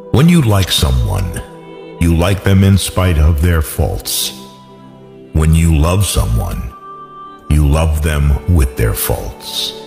When you like someone, you like them in spite of their faults. When you love someone, you love them with their faults.